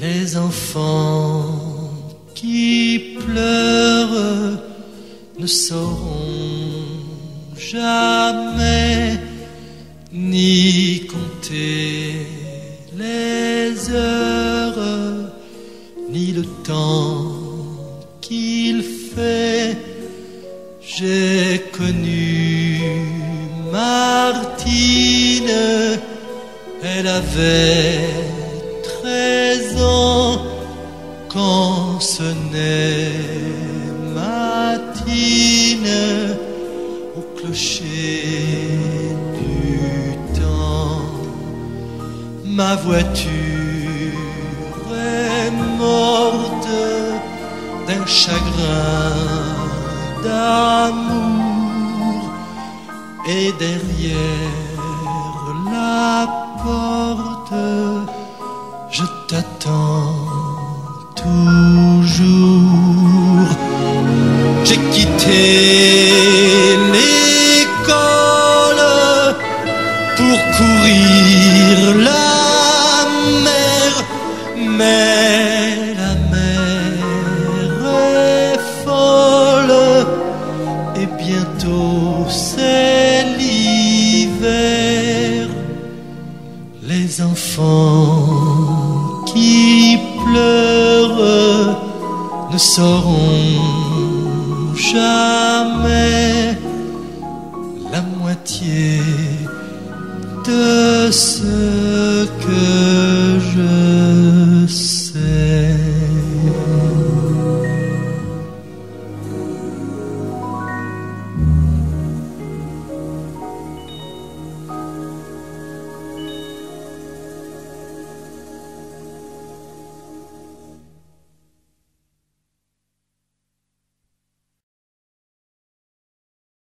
Les enfants qui pleurent ne sauront jamais ni compter les heures, ni le temps qu'il fait. J'ai connu Martine, elle avait 13 ans quand sonnait matine au clocher du temps. Ma voiture est morte d'un chagrin d'amour, et derrière la porte je t'attends toujours. J'ai quitté l'école pour courir la mer, mais la mer est folle et bientôt c'est l'hiver. Les enfants qui pleurent ne sauront jamais la moitié de ce que